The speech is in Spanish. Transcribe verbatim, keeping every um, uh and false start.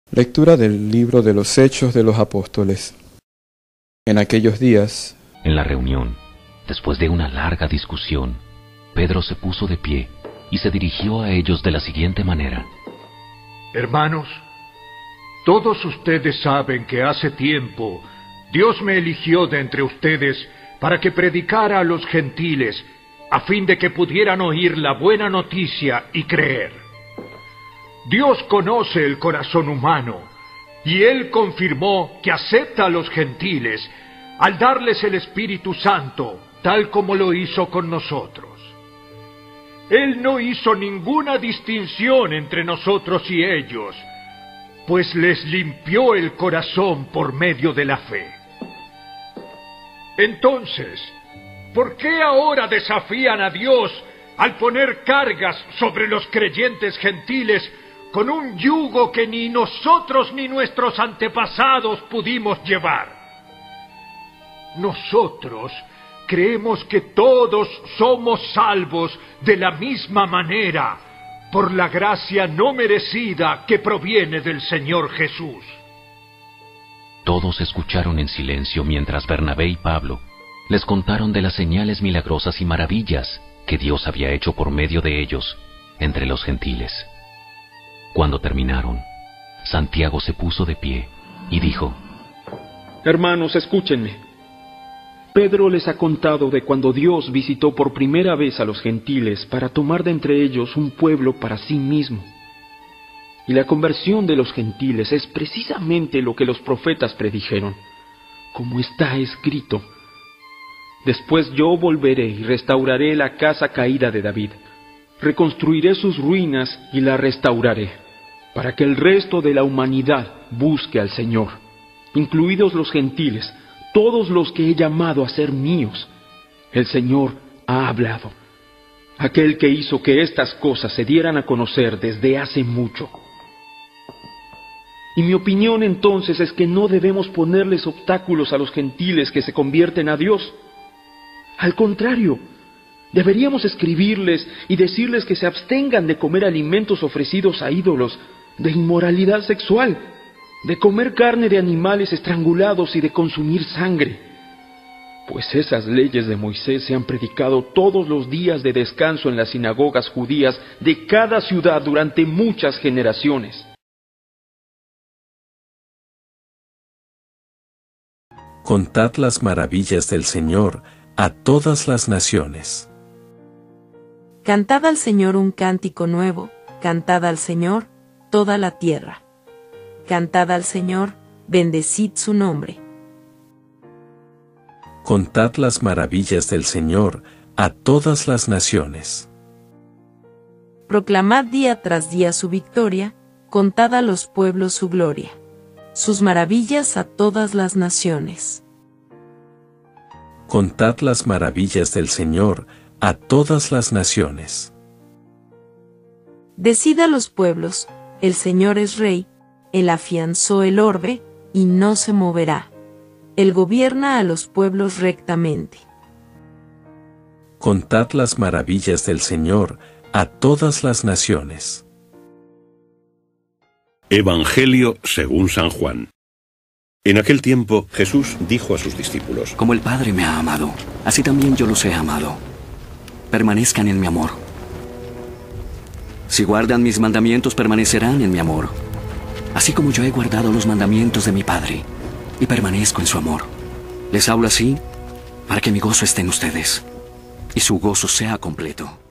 Lectura del libro de los Hechos de los Apóstoles. En aquellos días, en la reunión, después de una larga discusión, Pedro se puso de pie y se dirigió a ellos de la siguiente manera: Hermanos, todos ustedes saben que hace tiempo Dios me eligió de entre ustedes para que predicara a los gentiles, a fin de que pudieran oír la buena noticia y creer. Dios conoce el corazón humano, y Él confirmó que acepta a los gentiles al darles el Espíritu Santo, tal como lo hizo con nosotros. Él no hizo ninguna distinción entre nosotros y ellos, pues les limpió el corazón por medio de la fe. Entonces, ¿por qué ahora desafían a Dios al poner cargas sobre los creyentes gentiles con un yugo que ni nosotros ni nuestros antepasados pudimos llevar? Nosotros creemos que todos somos salvos de la misma manera, por la gracia no merecida que proviene del Señor Jesús. Todos escucharon en silencio mientras Bernabé y Pablo les contaron de las señales milagrosas y maravillas que Dios había hecho por medio de ellos entre los gentiles. Cuando terminaron, Santiago se puso de pie y dijo: Hermanos, escúchenme. Pedro les ha contado de cuando Dios visitó por primera vez a los gentiles para tomar de entre ellos un pueblo para sí mismo. Y la conversión de los gentiles es precisamente lo que los profetas predijeron, como está escrito: Después yo volveré y restauraré la casa caída de David, reconstruiré sus ruinas y la restauraré, para que el resto de la humanidad busque al Señor, incluidos los gentiles, todos los que he llamado a ser míos. El Señor ha hablado, aquel que hizo que estas cosas se dieran a conocer desde hace mucho. Y mi opinión entonces es que no debemos ponerles obstáculos a los gentiles que se convierten a Dios. Al contrario, deberíamos escribirles y decirles que se abstengan de comer alimentos ofrecidos a ídolos, de inmoralidad sexual, de comer carne de animales estrangulados y de consumir sangre. Pues esas leyes de Moisés se han predicado todos los días de descanso en las sinagogas judías de cada ciudad durante muchas generaciones. Contad las maravillas del Señor a todas las naciones. Cantad al Señor un cántico nuevo, cantad al Señor, toda la tierra. Cantad al Señor, bendecid su nombre. Contad las maravillas del Señor a todas las naciones. Proclamad día tras día su victoria, contad a los pueblos su gloria, sus maravillas a todas las naciones. Contad las maravillas del Señor a todas las naciones. Decid a los pueblos: el Señor es Rey, Él afianzó el orbe, y no se moverá. Él gobierna a los pueblos rectamente. Contad las maravillas del Señor a todas las naciones. Evangelio según San Juan. En aquel tiempo Jesús dijo a sus discípulos: Como el Padre me ha amado, así también yo los he amado. Permanezcan en mi amor. Si guardan mis mandamientos, permanecerán en mi amor, así como yo he guardado los mandamientos de mi Padre, y permanezco en su amor. Les hablo así, para que mi gozo esté en ustedes, y su gozo sea completo.